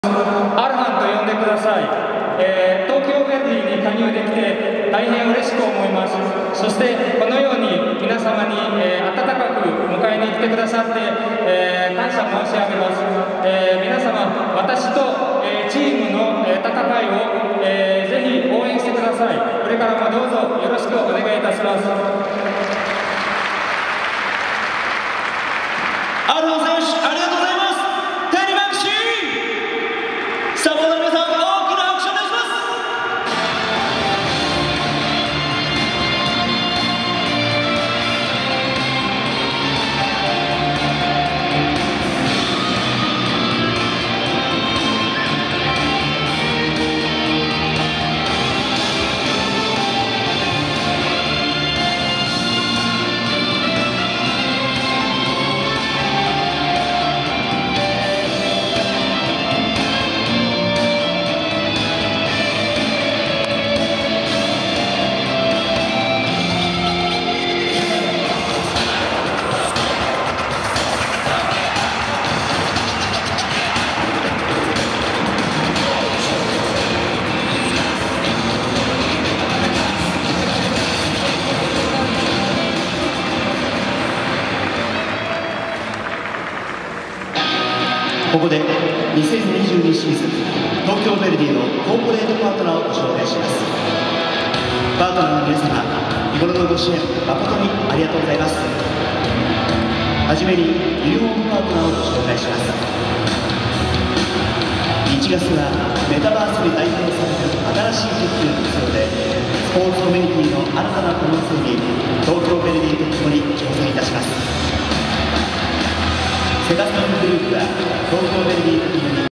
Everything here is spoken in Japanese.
アルハンと呼んでください。東京ヴェルディに加入できて大変嬉しく思います。そしてこのように皆様に、温かく迎えに来てくださって、感謝申し上げます。皆様、私と、チームの、戦いを、ぜひ応援してください。これからもどうぞよろしくお願いいたします。 アルハン選手、ありがとうございます。テリマキシー、サポーターの皆さん、大きな拍手をお願いします。ここで2022シーズン東京ヴェルディのコーポレートパートナーをご紹介します。パートナーの皆様、日頃のご支援誠にありがとうございます。はじめにユニフォームパートナーをご紹介します。1月はメタバースに代表される新しいテックの活用でスポーツコミュニティの新たな可能性に東京ヴェルディとともに挑戦いたします。セカストングループは東京ヴェルディとともに